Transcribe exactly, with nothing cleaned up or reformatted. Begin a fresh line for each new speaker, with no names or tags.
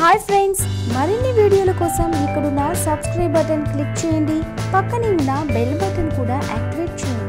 Hi friends, మరిన్ని వీడియోల కోసం ఇక్కడున్న సబ్స్క్రైబ్ బటన్ క్లిక్ చేయండి. పక్కనే ఉన్న బెల్ బటన్ కూడా యాక్టివేట్ చేయండి.